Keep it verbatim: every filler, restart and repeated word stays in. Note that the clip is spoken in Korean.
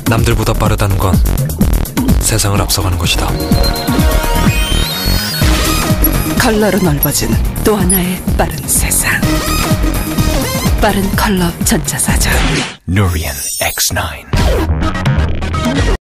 남들보다 빠르다는 건 세상을 앞서가는 것이다. 컬러로 넓어진 또 하나의 빠른 세상. 빠른 컬러 전자사전 누리엔 엑스 나인.